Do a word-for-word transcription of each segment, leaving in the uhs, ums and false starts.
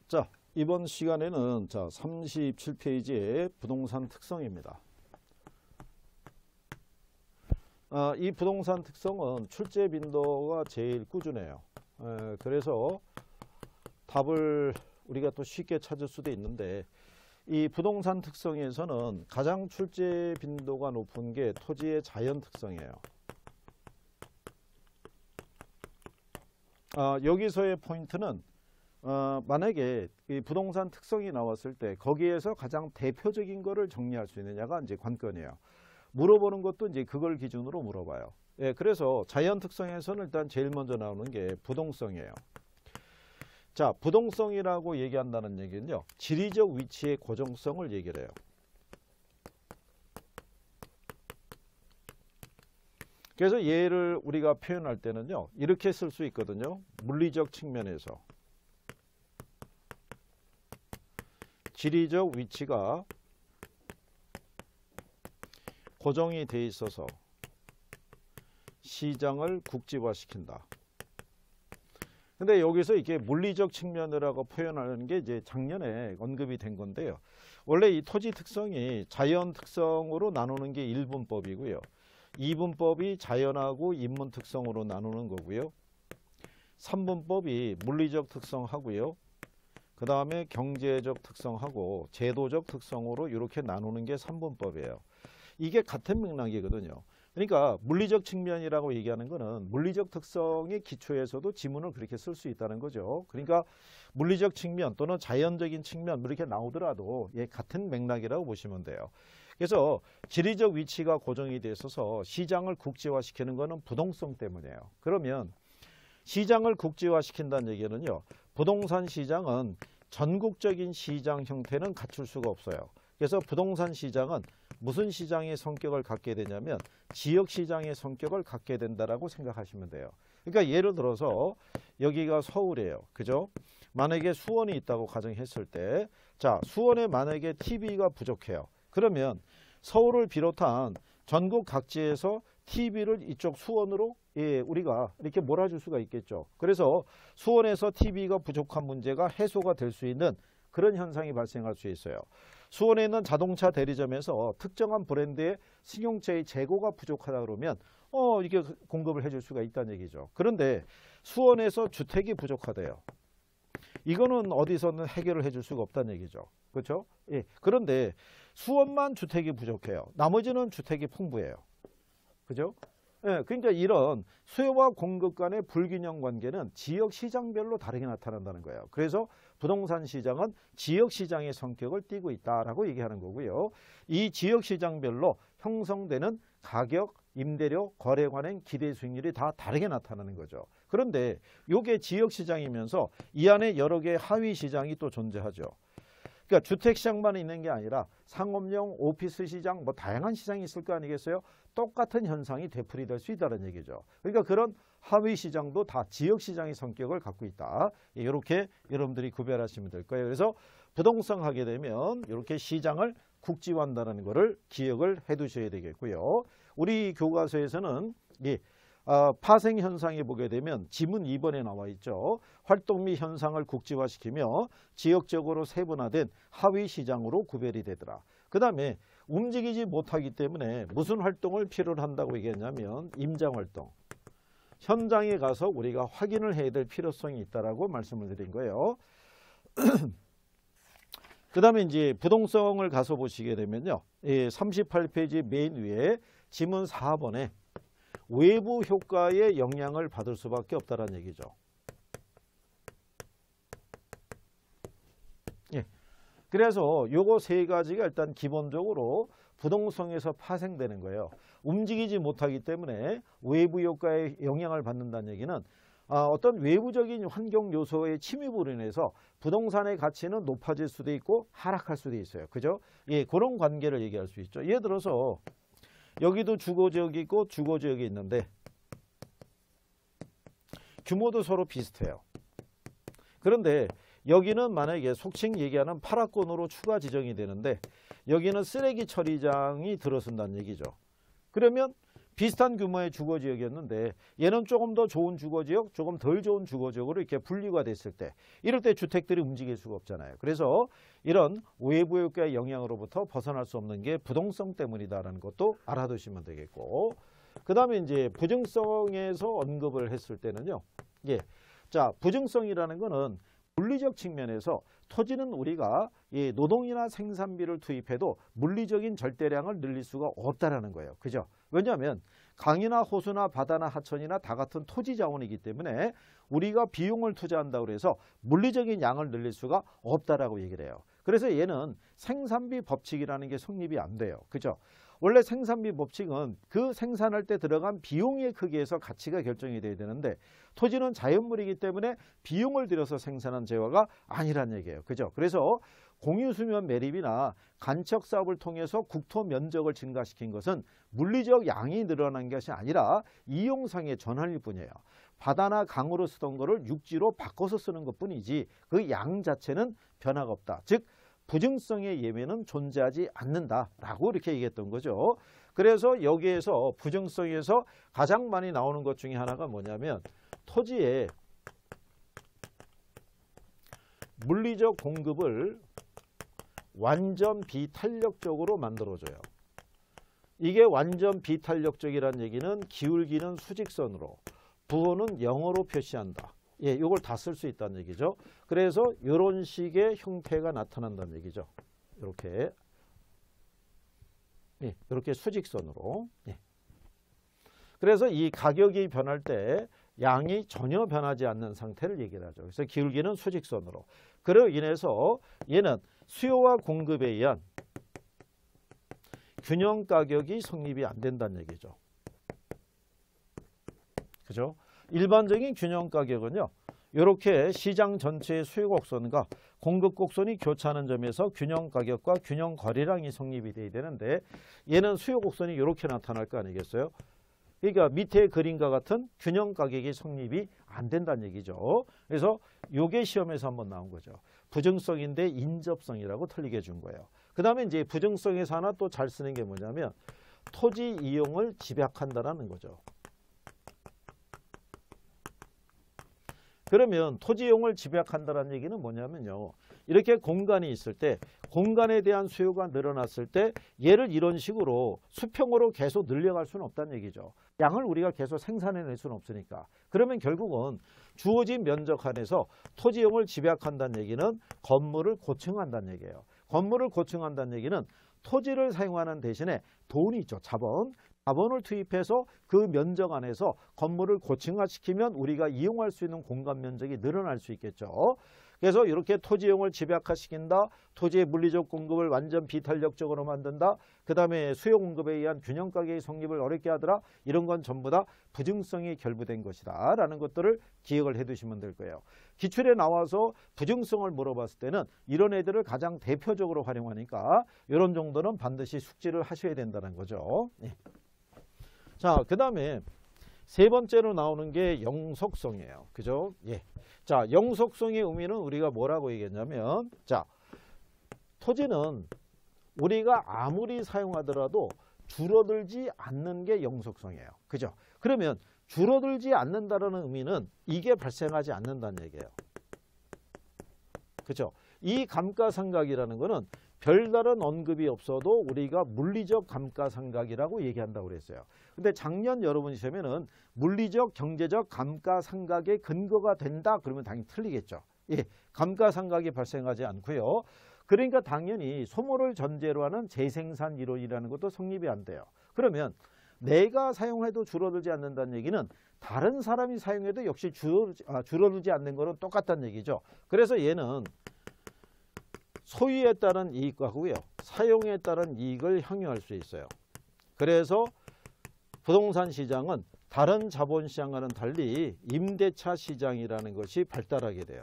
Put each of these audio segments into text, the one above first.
자, 이번 시간에는 자 삼십칠 페이지의 부동산 특성입니다. 아, 이 부동산 특성은 출제 빈도가 제일 꾸준해요. 에, 그래서 답을 우리가 또 쉽게 찾을 수도 있는데, 이 부동산 특성에서는 가장 출제 빈도가 높은 게 토지의 자연 특성이에요. 아, 여기서의 포인트는 어, 만약에 이 부동산 특성이 나왔을 때 거기에서 가장 대표적인 거를 정리할 수 있느냐가 이제 관건이에요. 물어보는 것도 이제 그걸 기준으로 물어봐요. 예, 그래서 자연 특성에서는 일단 제일 먼저 나오는 게 부동성이에요. 자, 부동성이라고 얘기한다는 얘기는요, 지리적 위치의 고정성을 얘기를 해요. 그래서 얘를 우리가 표현할 때는요, 이렇게 쓸 수 있거든요. 물리적 측면에서 지리적 위치가 고정이 돼 있어서 시장을 국지화시킨다. 근데 여기서 이게 물리적 측면이라고 표현하는 게 이제 작년에 언급이 된 건데요. 원래 이 토지 특성이 자연 특성으로 나누는 게 일 분법이고요. 이 분법이 자연하고 인문 특성으로 나누는 거고요. 삼 분법이 물리적 특성하고요. 그 다음에 경제적 특성하고 제도적 특성으로 이렇게 나누는 게 삼 분법이에요. 이게 같은 맥락이거든요. 그러니까 물리적 측면이라고 얘기하는 거는 물리적 특성의 기초에서도 지문을 그렇게 쓸 수 있다는 거죠. 그러니까 물리적 측면 또는 자연적인 측면 이렇게 나오더라도 예, 같은 맥락이라고 보시면 돼요. 그래서 지리적 위치가 고정이 돼 있어서 시장을 국지화시키는 거는 부동성 때문이에요. 그러면 시장을 국지화시킨다는 얘기는요, 부동산 시장은 전국적인 시장 형태는 갖출 수가 없어요. 그래서 부동산 시장은 무슨 시장의 성격을 갖게 되냐면 지역 시장의 성격을 갖게 된다라고 생각하시면 돼요. 그러니까 예를 들어서 여기가 서울이에요. 그죠? 만약에 수원이 있다고 가정했을 때, 자, 수원에 만약에 티비가 부족해요. 그러면 서울을 비롯한 전국 각지에서 티비를 이쪽 수원으로 예, 우리가 이렇게 몰아줄 수가 있겠죠. 그래서 수원에서 티비가 부족한 문제가 해소가 될 수 있는 그런 현상이 발생할 수 있어요. 수원에 있는 자동차 대리점에서 특정한 브랜드의 승용차의 재고가 부족하다 그러면 어 이게 공급을 해줄 수가 있다는 얘기죠. 그런데 수원에서 주택이 부족하대요. 이거는 어디서는 해결을 해줄 수가 없다는 얘기죠. 그렇죠? 예. 그런데 수원만 주택이 부족해요. 나머지는 주택이 풍부해요. 그죠? 예, 그러니까 이런 수요와 공급 간의 불균형 관계는 지역 시장별로 다르게 나타난다는 거예요. 그래서 부동산 시장은 지역 시장의 성격을 띠고 있다라고 얘기하는 거고요. 이 지역 시장별로 형성되는 가격, 임대료, 거래 관행, 기대 수익률이 다 다르게 나타나는 거죠. 그런데 이게 지역 시장이면서 이 안에 여러 개의 하위 시장이 또 존재하죠. 그러니까 주택시장만 있는 게 아니라 상업용, 오피스 시장, 뭐 다양한 시장이 있을 거 아니겠어요? 똑같은 현상이 되풀이될 수 있다는 얘기죠. 그러니까 그런 하위 시장도 다 지역 시장의 성격을 갖고 있다. 이렇게 여러분들이 구별하시면 될 거예요. 그래서 부동산 하게 되면 이렇게 시장을 국지화한다는 것을 기억을 해 두셔야 되겠고요. 우리 교과서에서는 이 어, 파생 현상에 보게 되면 지문 이 번에 나와 있죠. 활동 및 현상을 국지화시키며 지역적으로 세분화된 하위 시장으로 구별이 되더라. 그 다음에 움직이지 못하기 때문에 무슨 활동을 필요로 한다고 얘기했냐면 임장활동. 현장에 가서 우리가 확인을 해야 될 필요성이 있다라고 말씀을 드린 거예요. 그 다음에 이제 부동성을 가서 보시게 되면요. 삼십팔 페이지 맨 위에 지문 사 번에 외부 효과의 영향을 받을 수밖에 없다는 얘기죠. 예. 그래서 요거 세 가지가 일단 기본적으로 부동성에서 파생되는 거예요. 움직이지 못하기 때문에 외부 효과의 영향을 받는다는 얘기는 아, 어떤 외부적인 환경 요소의 침입으로 인해서 부동산의 가치는 높아질 수도 있고 하락할 수도 있어요. 그죠? 예, 그런 관계를 얘기할 수 있죠. 예를 들어서 여기도 주거지역이 있고 주거지역이 있는데 규모도 서로 비슷해요. 그런데 여기는 만약에 속칭 얘기하는 파라권으로 추가 지정이 되는데 여기는 쓰레기 처리장이 들어선다는 얘기죠. 그러면 비슷한 규모의 주거지역이었는데 얘는 조금 더 좋은 주거지역, 조금 덜 좋은 주거지역으로 이렇게 분리가 됐을 때 이럴 때 주택들이 움직일 수가 없잖아요. 그래서 이런 외부 효과의 영향으로부터 벗어날 수 없는 게 부동성 때문이다라는 것도 알아두시면 되겠고, 그 다음에 이제 부증성에서 언급을 했을 때는요. 예. 자, 부증성이라는 거는 물리적 측면에서 토지는 우리가 이 노동이나 생산비를 투입해도 물리적인 절대량을 늘릴 수가 없다라는 거예요. 그죠? 왜냐하면 강이나 호수나 바다나 하천이나 다 같은 토지 자원이기 때문에 우리가 비용을 투자한다고 해서 물리적인 양을 늘릴 수가 없다라고 얘기를 해요. 그래서 얘는 생산비 법칙이라는 게 성립이 안 돼요. 그죠? 원래 생산비 법칙은 그 생산할 때 들어간 비용의 크기에서 가치가 결정이 돼야 되는데 토지는 자연물이기 때문에 비용을 들여서 생산한 재화가 아니란 얘기예요. 그죠? 그래서 공유수면 매립이나 간척 사업을 통해서 국토 면적을 증가시킨 것은 물리적 양이 늘어난 것이 아니라 이용상의 전환일 뿐이에요. 바다나 강으로 쓰던 거를 육지로 바꿔서 쓰는 것뿐이지 그 양 자체는 변화가 없다. 즉 부증성의 예외는 존재하지 않는다라고 이렇게 얘기했던 거죠. 그래서 여기에서 부증성에서 가장 많이 나오는 것 중에 하나가 뭐냐면 토지의 물리적 공급을 완전 비탄력적으로 만들어줘요. 이게 완전 비탄력적이라는 얘기는 기울기는 수직선으로, 부호는 영어로 표시한다. 예, 이걸 다 쓸 수 있다는 얘기죠. 그래서 이런 식의 형태가 나타난다는 얘기죠. 이렇게, 예, 이렇게 수직선으로. 예. 그래서 이 가격이 변할 때 양이 전혀 변하지 않는 상태를 얘기를 하죠. 그래서 기울기는 수직선으로. 그로 인해서 얘는 수요와 공급에 의한 균형 가격이 성립이 안 된다는 얘기죠. 그죠? 일반적인 균형 가격은요. 이렇게 시장 전체의 수요 곡선과 공급 곡선이 교차하는 점에서 균형 가격과 균형 거래량이 성립이 돼야 되는데 얘는 수요 곡선이 이렇게 나타날 거 아니겠어요? 그러니까 밑에 그림과 같은 균형 가격이 성립이 안 된다는 얘기죠. 그래서 이게 시험에서 한번 나온 거죠. 부증성인데 인접성이라고 틀리게 준 거예요. 그 다음에 이제 부증성에서 하나 또 잘 쓰는 게 뭐냐면 토지 이용을 집약한다라는 거죠. 그러면 토지 이용을 집약한다는 얘기는 뭐냐면요. 이렇게 공간이 있을 때 공간에 대한 수요가 늘어났을 때 얘를 이런 식으로 수평으로 계속 늘려갈 수는 없다는 얘기죠. 양을 우리가 계속 생산해낼 수는 없으니까. 그러면 결국은 주어진 면적 안에서 토지 이용을 집약한다는 얘기는 건물을 고층한다는 얘기예요. 건물을 고층한다는 얘기는 토지를 사용하는 대신에 돈이 있죠. 자본. 자본을 투입해서 그 면적 안에서 건물을 고층화시키면 우리가 이용할 수 있는 공간 면적이 늘어날 수 있겠죠. 그래서 이렇게 토지 이용을 집약화시킨다. 토지의 물리적 공급을 완전 비탄력적으로 만든다. 그 다음에 수요 공급에 의한 균형 가격의 성립을 어렵게 하더라. 이런 건 전부 다 부증성이 결부된 것이다 라는 것들을 기억을 해 두시면 될 거예요. 기출에 나와서 부증성을 물어봤을 때는 이런 애들을 가장 대표적으로 활용하니까 이런 정도는 반드시 숙지를 하셔야 된다는 거죠. 네. 자, 그 다음에 세 번째로 나오는 게 영속성이에요. 그죠? 예. 자, 영속성의 의미는 우리가 뭐라고 얘기했냐면, 자, 토지는 우리가 아무리 사용하더라도 줄어들지 않는 게 영속성이에요. 그죠? 그러면 줄어들지 않는다는 의미는 이게 발생하지 않는다는 얘기예요. 그죠? 이 감가상각이라는 거는 별다른 언급이 없어도 우리가 물리적 감가상각이라고 얘기한다고 그랬어요. 근데 작년 여러분 시험에는 물리적 경제적 감가상각의 근거가 된다 그러면 당연히 틀리겠죠. 예, 감가상각이 발생하지 않고요. 그러니까 당연히 소모를 전제로 하는 재생산 이론이라는 것도 성립이 안 돼요. 그러면 내가 사용해도 줄어들지 않는다는 얘기는 다른 사람이 사용해도 역시 줄어들지, 아, 줄어들지 않는 거는 똑같다는 얘기죠. 그래서 얘는 소유에 따른 이익과고요. 사용에 따른 이익을 향유할 수 있어요. 그래서 부동산 시장은 다른 자본시장과는 달리 임대차 시장이라는 것이 발달하게 돼요.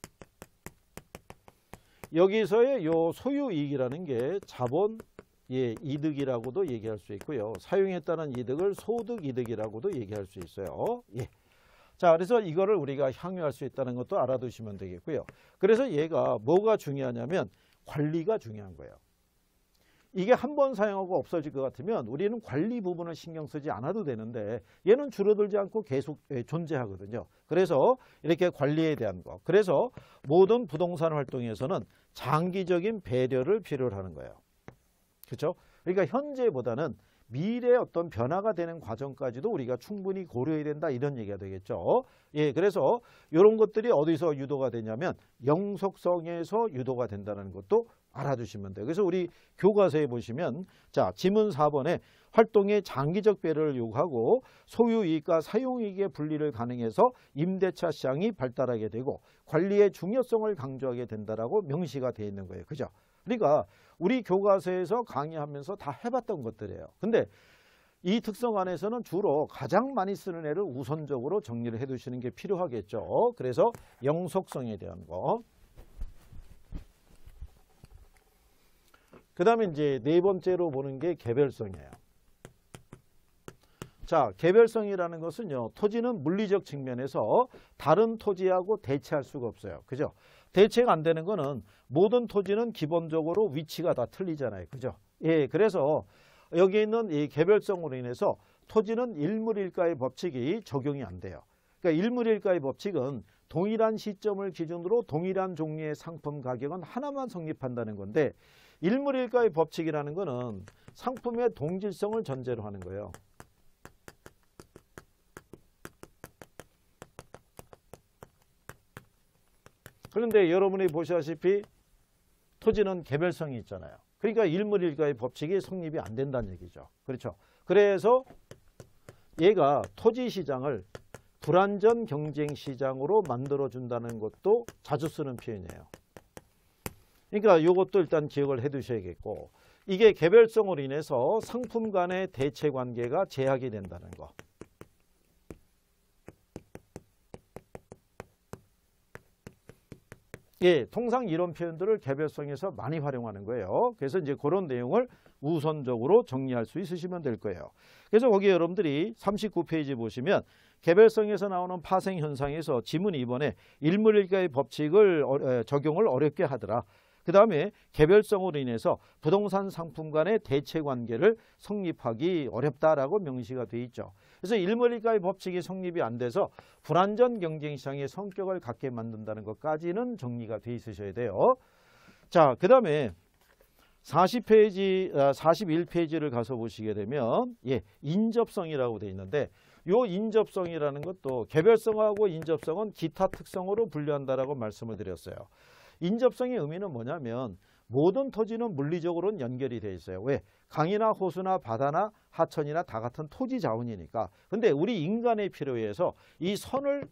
여기서의 요 소유이익이라는 게 자본 예, 이득이라고도 얘기할 수 있고요. 사용에 따른 이득을 소득이득이라고도 얘기할 수 있어요. 예. 자, 그래서 이거를 우리가 향유할 수 있다는 것도 알아두시면 되겠고요. 그래서 얘가 뭐가 중요하냐면 관리가 중요한 거예요. 이게 한 번 사용하고 없어질 것 같으면 우리는 관리 부분을 신경 쓰지 않아도 되는데 얘는 줄어들지 않고 계속 존재하거든요. 그래서 이렇게 관리에 대한 거. 그래서 모든 부동산 활동에서는 장기적인 배려를 필요로 하는 거예요. 그렇죠? 그러니까 현재보다는 미래의 어떤 변화가 되는 과정까지도 우리가 충분히 고려해야 된다, 이런 얘기가 되겠죠. 예, 그래서 이런 것들이 어디서 유도가 되냐면 영속성에서 유도가 된다는 것도 알아두시면 돼요. 그래서 우리 교과서에 보시면 자, 지문 사 번에 활동의 장기적 배려를 요구하고 소유이익과 사용이익의 분리를 가능해서 임대차 시장이 발달하게 되고 관리의 중요성을 강조하게 된다라고 명시가 되어 있는 거예요. 그죠? 그러니까 우리 교과서에서 강의하면서 다 해봤던 것들이에요. 근데 이 특성 안에서는 주로 가장 많이 쓰는 애를 우선적으로 정리를 해 두시는 게 필요하겠죠. 그래서 영속성에 대한 거. 그 다음에 이제 네 번째로 보는 게 개별성이에요. 자, 개별성이라는 것은요, 토지는 물리적 측면에서 다른 토지하고 대체할 수가 없어요. 그죠? 대체가 안 되는 거는 모든 토지는 기본적으로 위치가 다 틀리잖아요. 그죠? 예, 그래서 여기 있는 이 개별성으로 인해서 토지는 일물일가의 법칙이 적용이 안 돼요. 그러니까 일물일가의 법칙은 동일한 시점을 기준으로 동일한 종류의 상품 가격은 하나만 성립한다는 건데, 일물일가의 법칙이라는 거는 상품의 동질성을 전제로 하는 거예요. 그런데 여러분이 보시다시피 토지는 개별성이 있잖아요. 그러니까 일물일가의 법칙이 성립이 안 된다는 얘기죠. 그렇죠? 그래서 얘가 토지 시장을 불완전 경쟁 시장으로 만들어준다는 것도 자주 쓰는 표현이에요. 그러니까 이것도 일단 기억을 해 두셔야겠고, 이게 개별성으로 인해서 상품 간의 대체 관계가 제약이 된다는 거. 예, 통상 이런 표현들을 개별성에서 많이 활용하는 거예요. 그래서 이제 그런 내용을 우선적으로 정리할 수 있으시면 될 거예요. 그래서 거기 여러분들이 삼십구 페이지 보시면 개별성에서 나오는 파생 현상에서 지문 이 번에 일물일가의 법칙을 적용을 어렵게 하더라. 그 다음에 개별성으로 인해서 부동산 상품 간의 대체 관계를 성립하기 어렵다라고 명시가 되어 있죠. 그래서 일물일가의 법칙이 성립이 안 돼서 불완전 경쟁 시장의 성격을 갖게 만든다는 것까지는 정리가 돼 있으셔야 돼요. 자, 그 다음에 사십 페이지, 사십일 페이지를 가서 보시게 되면 예, 인접성이라고 되어 있는데, 요 인접성이라는 것도 개별성하고 인접성은 기타 특성으로 분류한다라고 말씀을 드렸어요. 인접성의 의미는 뭐냐면 모든 토지는 물리적으로는 연결이 되어 있어요. 왜? 강이나 호수나 바다나 하천이나 다 같은 토지 자원이니까. 근데 우리 인간의 필요에 의해서 이 선을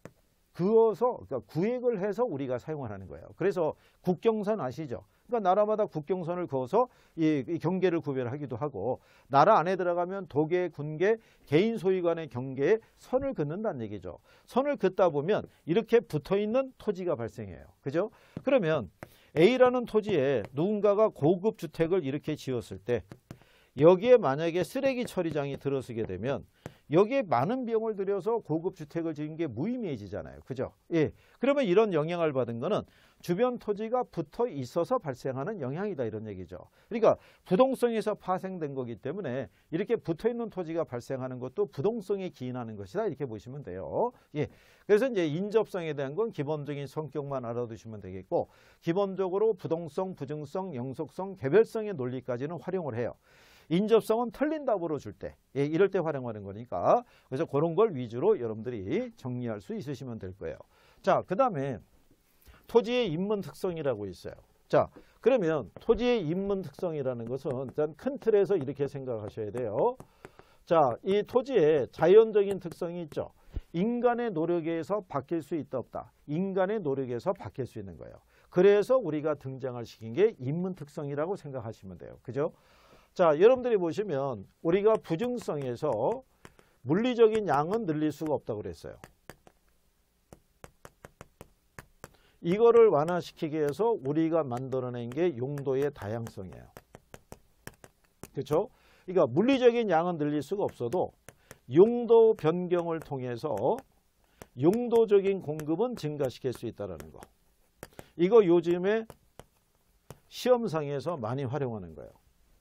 그어서, 그러니까 구획을 해서 우리가 사용하는 거예요. 그래서 국경선 아시죠? 그러니까 나라마다 국경선을 그어서 이, 이 경계를 구별하기도 하고, 나라 안에 들어가면 도계, 군계, 개인 소유 간의 경계에 선을 긋는다는 얘기죠. 선을 긋다 보면 이렇게 붙어있는 토지가 발생해요. 그죠? 그러면 A라는 토지에 누군가가 고급 주택을 이렇게 지었을 때 여기에 만약에 쓰레기 처리장이 들어서게 되면 여기에 많은 비용을 들여서 고급 주택을 지은 게 무의미해지잖아요. 그죠? 예. 그러면 이런 영향을 받은 거는 주변 토지가 붙어 있어서 발생하는 영향이다, 이런 얘기죠. 그러니까 부동성에서 파생된 거기 때문에 이렇게 붙어 있는 토지가 발생하는 것도 부동성에 기인하는 것이다, 이렇게 보시면 돼요. 예. 그래서 이제 인접성에 대한 건 기본적인 성격만 알아두시면 되겠고, 기본적으로 부동성, 부증성, 영속성, 개별성의 논리까지는 활용을 해요. 인접성은 틀린 답으로 줄 때, 예, 이럴 때 활용하는 거니까, 그래서 그런 걸 위주로 여러분들이 정리할 수 있으시면 될 거예요. 자, 그 다음에 토지의 인문 특성이라고 있어요. 자, 그러면 토지의 인문 특성이라는 것은 일단 큰 틀에서 이렇게 생각하셔야 돼요. 자, 이 토지의 자연적인 특성이 있죠. 인간의 노력에 의해서 바뀔 수 있다 없다. 인간의 노력에 의해서 바뀔 수 있는 거예요. 그래서 우리가 등장을 시킨 게 인문 특성이라고 생각하시면 돼요. 그죠? 자, 여러분들이 보시면 우리가 부증성에서 물리적인 양은 늘릴 수가 없다고 그랬어요. 이거를 완화시키기 위해서 우리가 만들어낸 게 용도의 다양성이에요. 그렇죠? 그러니까 물리적인 양은 늘릴 수가 없어도 용도 변경을 통해서 용도적인 공급은 증가시킬 수 있다는 거. 이거 요즘에 시험상에서 많이 활용하는 거예요.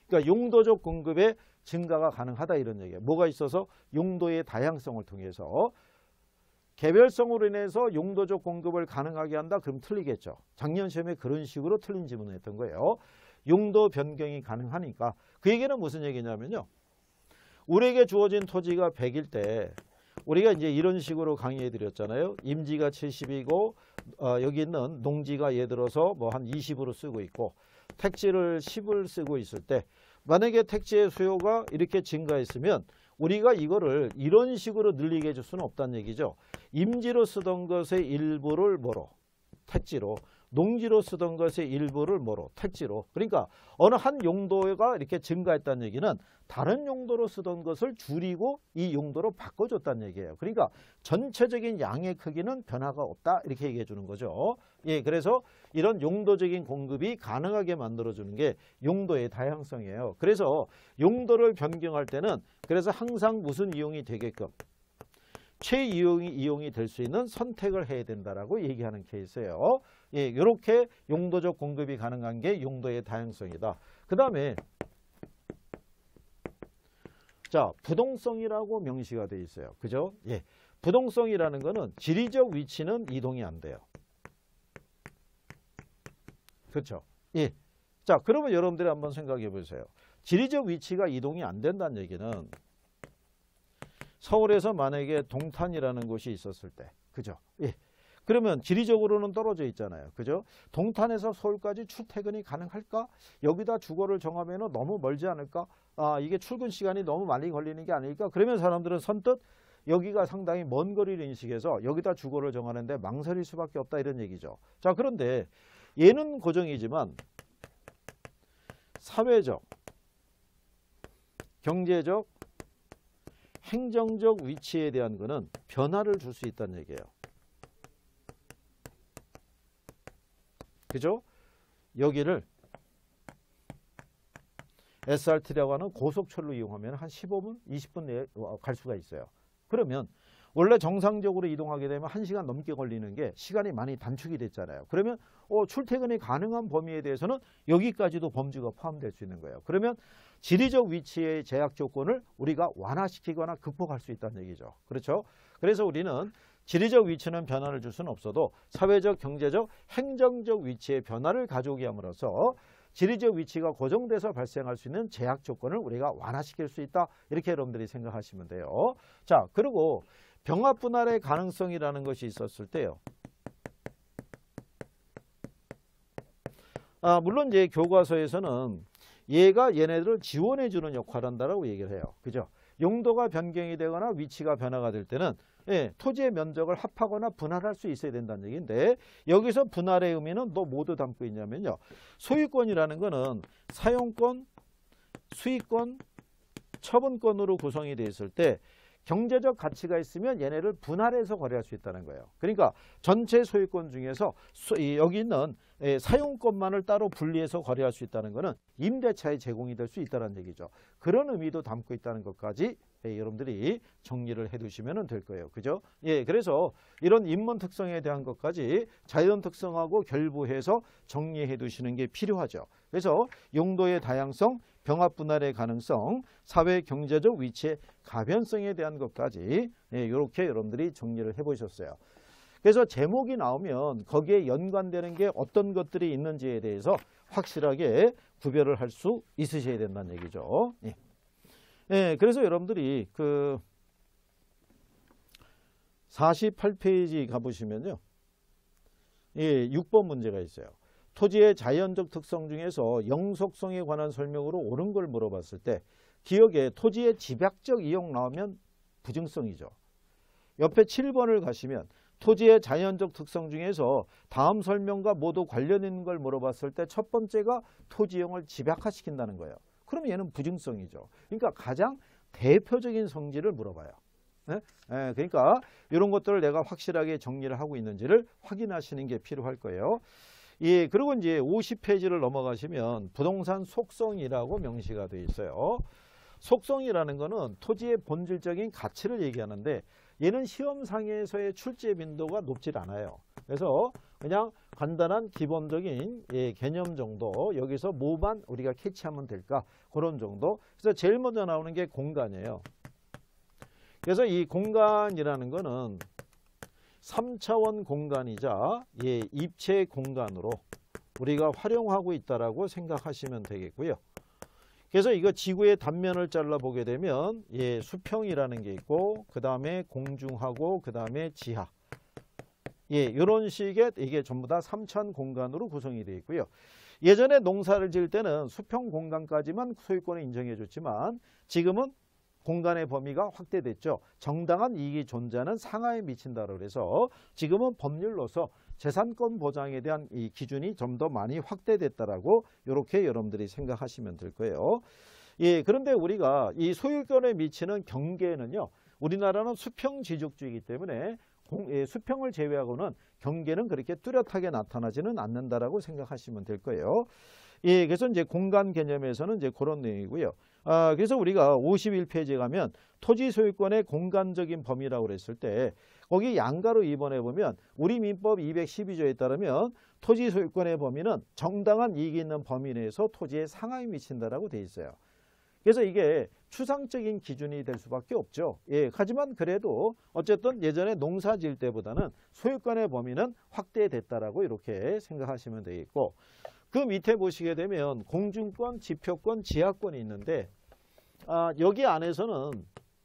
그러니까 용도적 공급의 증가가 가능하다 이런 얘기예요. 뭐가 있어서? 용도의 다양성을 통해서. 개별성으로 인해서 용도적 공급을 가능하게 한다? 그럼 틀리겠죠. 작년 시험에 그런 식으로 틀린 질문을 했던 거예요. 용도 변경이 가능하니까. 그 얘기는 무슨 얘기냐면요. 우리에게 주어진 토지가 백일 때 우리가 이제 이런 식으로 강의해 드렸잖아요. 임지가 칠십이고 어, 여기 있는 농지가 예를 들어서 뭐 한 이십으로 쓰고 있고 택지를 십을 쓰고 있을 때 만약에 택지의 수요가 이렇게 증가했으면 우리가 이거를 이런 식으로 늘리게 해줄 수는 없다는 얘기죠. 임지로 쓰던 것의 일부를 뭐로? 택지로. 농지로 쓰던 것의 일부를 뭐로? 택지로. 그러니까 어느 한 용도가 이렇게 증가했다는 얘기는 다른 용도로 쓰던 것을 줄이고 이 용도로 바꿔줬다는 얘기예요. 그러니까 전체적인 양의 크기는 변화가 없다 이렇게 얘기해 주는 거죠. 예, 그래서 이런 용도적인 공급이 가능하게 만들어주는 게 용도의 다양성이에요. 그래서 용도를 변경할 때는 그래서 항상 무슨 이용이 되게끔 최이용이 이용이 될 수 있는 선택을 해야 된다라고 얘기하는 케이스예요. 예, 이렇게 용도적 공급이 가능한 게 용도의 다양성이다. 그 다음에 자, 부동성이라고 명시가 되어 있어요. 그죠? 예. 부동성이라는 거는 지리적 위치는 이동이 안 돼요. 그렇죠? 예. 자, 그러면 여러분들이 한번 생각해 보세요. 지리적 위치가 이동이 안 된다는 얘기는 서울에서 만약에 동탄이라는 곳이 있었을 때, 그죠? 예. 그러면 지리적으로는 떨어져 있잖아요. 그죠? 동탄에서 서울까지 출퇴근이 가능할까? 여기다 주거를 정하면 너무 멀지 않을까? 아, 이게 출근 시간이 너무 많이 걸리는 게 아닐까? 그러면 사람들은 선뜻 여기가 상당히 먼 거리를 인식해서 여기다 주거를 정하는데 망설일 수밖에 없다 이런 얘기죠. 자, 그런데 얘는 고정이지만 사회적, 경제적, 행정적 위치에 대한 거는 변화를 줄 수 있다는 얘기예요. 그죠? 여기를 에스알티라고 하는 고속철로 이용하면 한 십오 분, 이십 분 내에 갈 수가 있어요. 그러면 원래 정상적으로 이동하게 되면 한 시간 넘게 걸리는 게 시간이 많이 단축이 됐잖아요. 그러면 어, 출퇴근이 가능한 범위에 대해서는 여기까지도 범주가 포함될 수 있는 거예요. 그러면 지리적 위치의 제약 조건을 우리가 완화시키거나 극복할 수 있다는 얘기죠. 그렇죠? 그래서 우리는 지리적 위치는 변화를 줄 수는 없어도 사회적, 경제적, 행정적 위치의 변화를 가져오게 함으로써 지리적 위치가 고정돼서 발생할 수 있는 제약 조건을 우리가 완화시킬 수 있다. 이렇게 여러분들이 생각하시면 돼요. 자, 그리고 병합 분할의 가능성이라는 것이 있었을 때요. 아, 물론 이제 교과서에서는 얘가 얘네들을 지원해 주는 역할을 한다라고 얘기를 해요. 그죠? 용도가 변경이 되거나 위치가 변화가 될 때는 예, 토지의 면적을 합하거나 분할할 수 있어야 된다는 얘기인데 여기서 분할의 의미는 또 모두 담고 있냐면요. 소유권이라는 거는 사용권, 수익권, 처분권으로 구성이 되어 있을 때 경제적 가치가 있으면 얘네를 분할해서 거래할 수 있다는 거예요. 그러니까 전체 소유권 중에서 여기 있는 사용권만을 따로 분리해서 거래할 수 있다는 것은 임대차에 제공이 될 수 있다는 얘기죠. 그런 의미도 담고 있다는 것까지 여러분들이 정리를 해두시면 될 거예요. 그죠? 예, 그래서 이런 인문 특성에 대한 것까지 자연 특성하고 결부해서 정리해 두시는 게 필요하죠. 그래서 용도의 다양성, 병합 분할의 가능성, 사회 경제적 위치의 가변성에 대한 것까지 예, 이렇게 여러분들이 정리를 해보셨어요. 그래서 제목이 나오면 거기에 연관되는 게 어떤 것들이 있는지에 대해서 확실하게 구별을 할 수 있으셔야 된다는 얘기죠. 예. 예, 그래서 여러분들이 그 사십팔 페이지 가보시면요. 예, 육 번 문제가 있어요. 토지의 자연적 특성 중에서 영속성에 관한 설명으로 옳은 걸 물어봤을 때 기억에 토지의 집약적 이용 나오면 부증성이죠. 옆에 칠 번을 가시면 토지의 자연적 특성 중에서 다음 설명과 모두 관련 있는 걸 물어봤을 때 첫 번째가 토지 이용을 집약화시킨다는 거예요. 그러면 얘는 부증성이죠. 그러니까 가장 대표적인 성질을 물어봐요. 네? 네, 그러니까 이런 것들을 내가 확실하게 정리를 하고 있는지를 확인하시는 게 필요할 거예요. 예, 그리고 이제 오십 페이지를 넘어가시면 부동산 속성이라고 명시가 되어 있어요. 속성이라는 거는 토지의 본질적인 가치를 얘기하는데 얘는 시험상에서의 출제 빈도가 높질 않아요. 그래서 그냥 간단한 기본적인 예, 개념 정도 여기서 뭐만 우리가 캐치하면 될까 그런 정도. 그래서 제일 먼저 나오는 게 공간이에요. 그래서 이 공간이라는 거는 삼 차원 공간이자 예, 입체 공간으로 우리가 활용하고 있다라고 생각하시면 되겠고요. 그래서 이거 지구의 단면을 잘라 보게 되면 예, 수평이라는 게 있고 그 다음에 공중하고 그 다음에 지하. 예, 이런 식의 이게 전부 다 삼차원 공간으로 구성이 되어 있고요. 예전에 농사를 지을 때는 수평 공간까지만 소유권을 인정해 줬지만 지금은 공간의 범위가 확대됐죠. 정당한 이익이 존재하는 상하에 미친다고 해서 지금은 법률로서 재산권 보장에 대한 이 기준이 좀 더 많이 확대됐다라고 이렇게 여러분들이 생각하시면 될 거예요. 예, 그런데 우리가 이 소유권에 미치는 경계는요. 우리나라는 수평 지적주의이기 때문에 공, 예, 수평을 제외하고는 경계는 그렇게 뚜렷하게 나타나지는 않는다라고 생각하시면 될 거예요. 예, 그래서 이제 공간 개념에서는 이제 그런 내용이고요. 아, 그래서 우리가 오십일 페이지에 가면 토지 소유권의 공간적인 범위라고 그랬을 때 거기 양가로 입원해 보면 우리 민법 이백십이 조에 따르면 토지 소유권의 범위는 정당한 이익이 있는 범위 내에서 토지의 상하에 미친다라고 돼 있어요. 그래서 이게 추상적인 기준이 될 수밖에 없죠. 예, 하지만 그래도 어쨌든 예전에 농사 지을 때보다는 소유권의 범위는 확대됐다라고 이렇게 생각하시면 되겠고 그 밑에 보시게 되면 공중권, 지표권, 지하권이 있는데 아, 여기 안에서는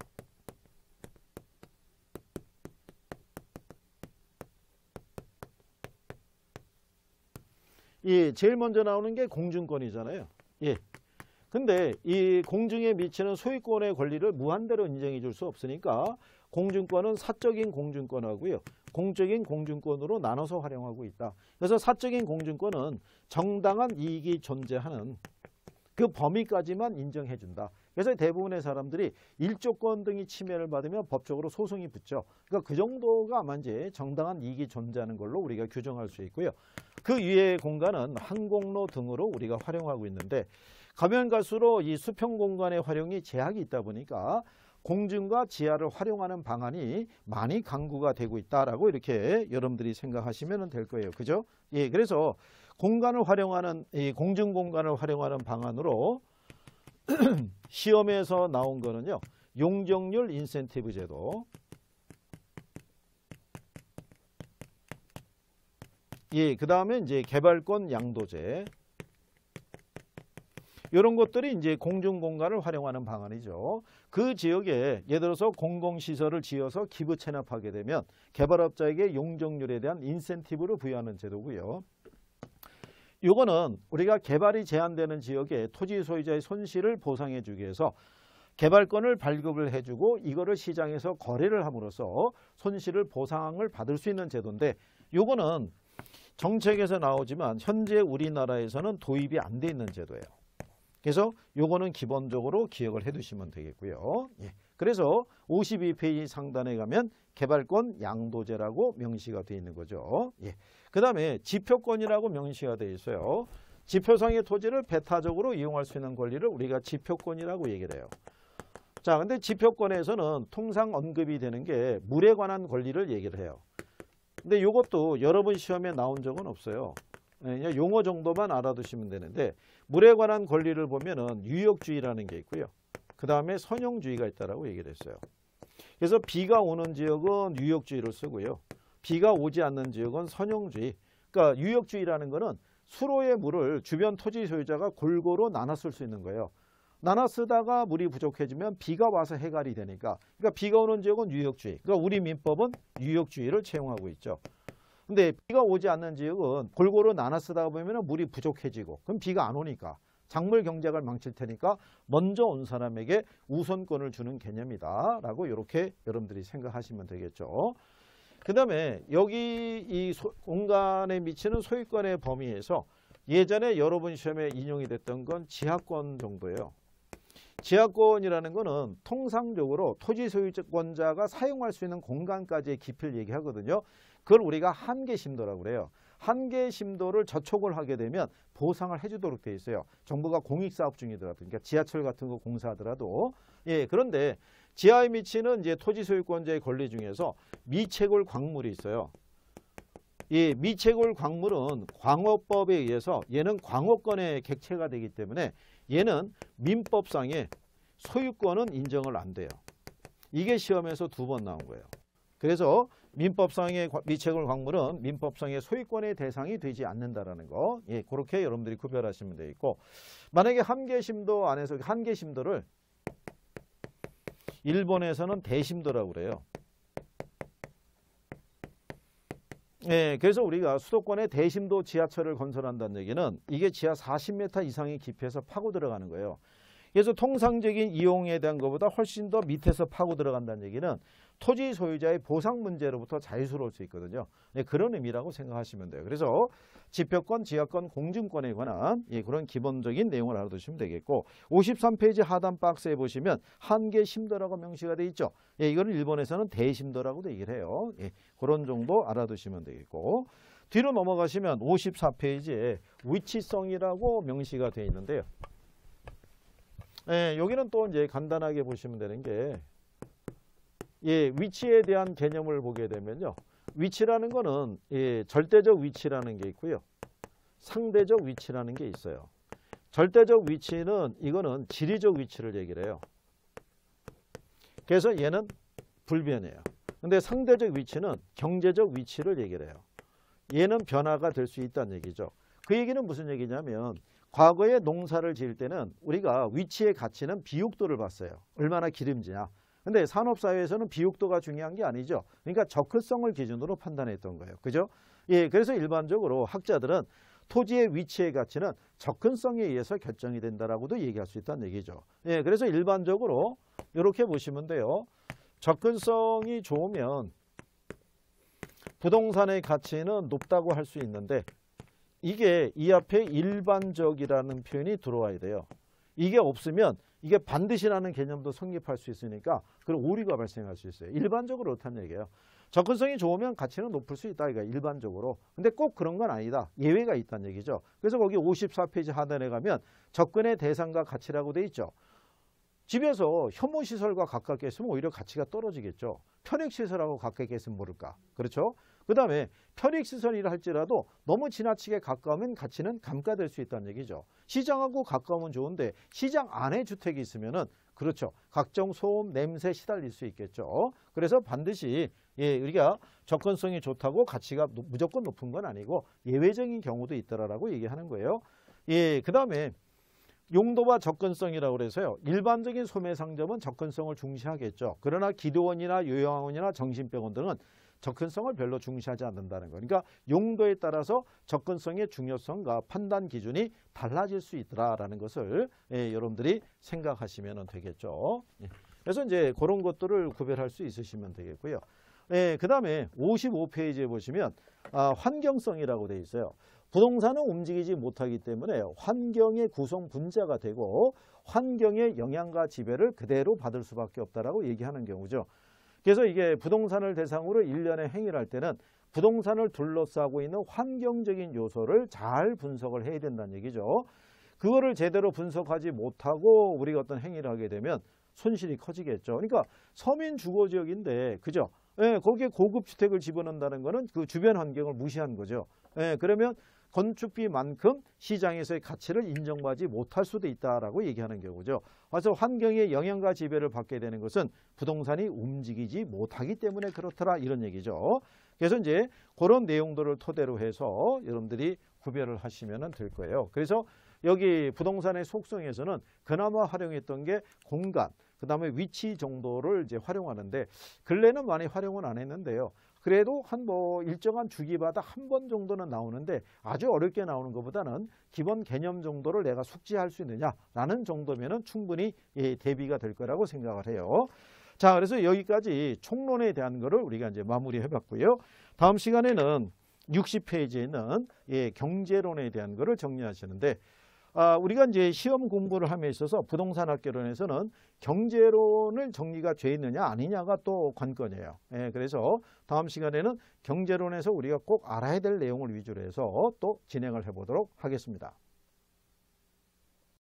예, 제일 먼저 나오는 게 공중권이잖아요. 예. 근데 이 공중에 미치는 소유권의 권리를 무한대로 인정해 줄 수 없으니까 공중권은 사적인 공중권하고요. 공적인 공중권으로 나눠서 활용하고 있다. 그래서 사적인 공중권은 정당한 이익이 존재하는 그 범위까지만 인정해 준다. 그래서 대부분의 사람들이 일조권 등이 침해를 받으면 법적으로 소송이 붙죠. 그러니까 그 정도가 아마 이제 정당한 이익이 존재하는 걸로 우리가 규정할 수 있고요. 그 위의 공간은 항공로 등으로 우리가 활용하고 있는데 가면 갈수록 이 수평 공간의 활용이 제약이 있다 보니까 공중과 지하를 활용하는 방안이 많이 강구가 되고 있다라고 이렇게 여러분들이 생각하시면 될 거예요. 그죠? 예, 그래서 공간을 활용하는 이 공중 공간을 활용하는 방안으로 시험에서 나온 거는요. 용적률 인센티브 제도. 예, 그다음에 이제 개발권 양도제. 이런 것들이 이제 공중공간을 활용하는 방안이죠. 그 지역에 예를 들어서 공공시설을 지어서 기부 체납하게 되면 개발업자에게 용적률에 대한 인센티브를 부여하는 제도고요. 이거는 우리가 개발이 제한되는 지역에 토지 소유자의 손실을 보상해 주기 위해서 개발권을 발급을 해주고 이거를 시장에서 거래를 함으로써 손실을 보상을 받을 수 있는 제도인데 이거는 정책에서 나오지만 현재 우리나라에서는 도입이 안 돼 있는 제도예요. 그래서 요거는 기본적으로 기억을 해 두시면 되겠고요. 예. 그래서 오십이 페이지 상단에 가면 개발권 양도제라고 명시가 되어 있는 거죠. 예. 그 다음에 지표권이라고 명시가 되어 있어요. 지표상의 토지를 배타적으로 이용할 수 있는 권리를 우리가 지표권이라고 얘기를 해요. 자, 근데 지표권에서는 통상 언급이 되는 게 물에 관한 권리를 얘기를 해요. 근데 이것도 여러 번 시험에 나온 적은 없어요. 그냥 용어 정도만 알아두시면 되는데 물에 관한 권리를 보면은 유역주의라는 게 있고요. 그 다음에 선용주의가 있다라고 얘기를 했어요. 그래서 비가 오는 지역은 유역주의를 쓰고요. 비가 오지 않는 지역은 선용주의. 그러니까 유역주의라는 거는 수로의 물을 주변 토지 소유자가 골고루 나눠 쓸 수 있는 거예요. 나눠 쓰다가 물이 부족해지면 비가 와서 해갈이 되니까. 그러니까 비가 오는 지역은 유역주의. 그러니까 우리 민법은 유역주의를 채용하고 있죠. 근데 비가 오지 않는 지역은 골고루 나눠 쓰다가 보면 물이 부족해지고 그럼 비가 안 오니까 작물 경작을 망칠 테니까 먼저 온 사람에게 우선권을 주는 개념이다 라고 이렇게 여러분들이 생각하시면 되겠죠. 그 다음에 여기 이 소, 공간에 미치는 소유권의 범위에서 예전에 여러 번 시험에 인용이 됐던 건 지하권 정도예요. 지하권이라는 거는 통상적으로 토지 소유권자가 사용할 수 있는 공간까지의 깊이를 얘기하거든요. 그걸 우리가 한계심도라고 그래요. 한계심도를 저촉을 하게 되면 보상을 해주도록 돼 있어요. 정부가 공익사업 중이더라도, 그러니까 지하철 같은 거 공사하더라도. 예, 그런데 지하에 미치는 이제 토지 소유권자의 권리 중에서 미채굴 광물이 있어요. 이 미채굴 광물은 광업법에 의해서 얘는 광업권의 객체가 되기 때문에 얘는 민법상의 소유권은 인정을 안 돼요. 이게 시험에서 두 번 나온 거예요. 그래서 민법상의 미채굴 광물은 민법상의 소유권의 대상이 되지 않는다라는 거. 예, 그렇게 여러분들이 구별하시면 되겠고, 만약에 한계심도 안에서 한계심도를 일본에서는 대심도라고 그래요. 예, 그래서 우리가 수도권에 대심도 지하철을 건설한다는 얘기는 이게 지하 사십 미터 이상의 깊이에서 파고 들어가는 거예요. 그래서 통상적인 이용에 대한 것보다 훨씬 더 밑에서 파고 들어간다는 얘기는 토지 소유자의 보상 문제로부터 자유스러울 수 있거든요. 예, 그런 의미라고 생각하시면 돼요. 그래서 지표권, 지하권, 공증권에 관한 예, 그런 기본적인 내용을 알아두시면 되겠고, 오십삼 페이지 하단 박스에 보시면 한계심도라고 명시가 되어 있죠. 예, 이거는 일본에서는 대심도라고도 얘기를 해요. 예, 그런 정도 알아두시면 되겠고, 뒤로 넘어가시면 오십사 페이지에 위치성이라고 명시가 되어 있는데요. 예, 여기는 또 이제 간단하게 보시면 되는 게, 예, 위치에 대한 개념을 보게 되면요. 위치라는 거는 예, 절대적 위치라는 게 있고요. 상대적 위치라는 게 있어요. 절대적 위치는 이거는 지리적 위치를 얘기를 해요. 그래서 얘는 불변이에요. 근데 상대적 위치는 경제적 위치를 얘기를 해요. 얘는 변화가 될 수 있다는 얘기죠. 그 얘기는 무슨 얘기냐면, 과거에 농사를 지을 때는 우리가 위치의 가치는 비육도를 봤어요. 얼마나 기름지냐. 근데 산업사회에서는 비육도가 중요한 게 아니죠. 그러니까 적합성을 기준으로 판단했던 거예요. 그죠? 예, 그래서 일반적으로 학자들은 토지의 위치의 가치는 접근성에 의해서 결정이 된다라고도 얘기할 수 있다는 얘기죠. 예, 그래서 일반적으로 이렇게 보시면 돼요. 접근성이 좋으면 부동산의 가치는 높다고 할 수 있는데, 이게 이 앞에 일반적이라는 표현이 들어와야 돼요. 이게 없으면 이게 반드시라는 개념도 성립할 수 있으니까 그런 오류가 발생할 수 있어요. 일반적으로 그렇다는 얘기예요. 접근성이 좋으면 가치는 높을 수 있다. 이거 일반적으로. 근데 꼭 그런 건 아니다. 예외가 있다는 얘기죠. 그래서 거기 오십사 페이지 하단에 가면 접근의 대상과 가치라고 돼 있죠. 집에서 혐오시설과 가깝게 있으면 오히려 가치가 떨어지겠죠. 편익시설하고 가깝게 있으면 모를까. 그렇죠? 그 다음에 편익시설이라 할지라도 너무 지나치게 가까우면 가치는 감가될 수 있다는 얘기죠. 시장하고 가까우면 좋은데 시장 안에 주택이 있으면은 그렇죠. 각종 소음, 냄새 시달릴 수 있겠죠. 그래서 반드시 예, 우리가 접근성이 좋다고 가치가 무조건 높은 건 아니고 예외적인 경우도 있더라라고 얘기하는 거예요. 예, 그 다음에 용도와 접근성이라고 그래서요. 일반적인 소매 상점은 접근성을 중시하겠죠. 그러나 기도원이나 요양원이나 정신병원 등은 접근성을 별로 중시하지 않는다는 거. 그러니까 용도에 따라서 접근성의 중요성과 판단 기준이 달라질 수 있다라는 것을 예, 여러분들이 생각하시면 되겠죠. 예. 그래서 이제 그런 것들을 구별할 수 있으시면 되겠고요. 예, 그 다음에 오십오 페이지에 보시면 아, 환경성이라고 되어 있어요. 부동산은 움직이지 못하기 때문에 환경의 구성 분자가 되고 환경의 영향과 지배를 그대로 받을 수밖에 없다라고 얘기하는 경우죠. 그래서 이게 부동산을 대상으로 일련의 행위를 할 때는 부동산을 둘러싸고 있는 환경적인 요소를 잘 분석을 해야 된다는 얘기죠. 그거를 제대로 분석하지 못하고 우리가 어떤 행위를 하게 되면 손실이 커지겠죠. 그러니까 서민 주거지역인데 그죠? 예, 거기에 고급 주택을 집어넣는다는 거는 그 주변 환경을 무시한 거죠. 예, 그러면 건축비만큼 시장에서의 가치를 인정받지 못할 수도 있다라고 얘기하는 경우죠. 그래서 환경의 영향과 지배를 받게 되는 것은 부동산이 움직이지 못하기 때문에 그렇더라 이런 얘기죠. 그래서 이제 그런 내용들을 토대로 해서 여러분들이 구별을 하시면 될 거예요. 그래서 여기 부동산의 속성에서는 그나마 활용했던 게 공간, 그 다음에 위치 정도를 이제 활용하는데 근래는 많이 활용은 안 했는데요. 그래도 한 뭐 일정한 주기마다 한 번 정도는 나오는데 아주 어렵게 나오는 것보다는 기본 개념 정도를 내가 숙지할 수 있느냐라는 정도면은 충분히 예, 대비가 될 거라고 생각을 해요. 자, 그래서 여기까지 총론에 대한 거를 우리가 이제 마무리해 봤고요. 다음 시간에는 육십 페이지에 있는 예, 경제론에 대한 거를 정리하시는데 아, 우리가 이제 시험 공부를 함에 있어서 부동산 학개론에서는 경제론을 정리가 돼 있느냐 아니냐가 또 관건이에요. 예, 그래서 다음 시간에는 경제론에서 우리가 꼭 알아야 될 내용을 위주로 해서 또 진행을 해보도록 하겠습니다.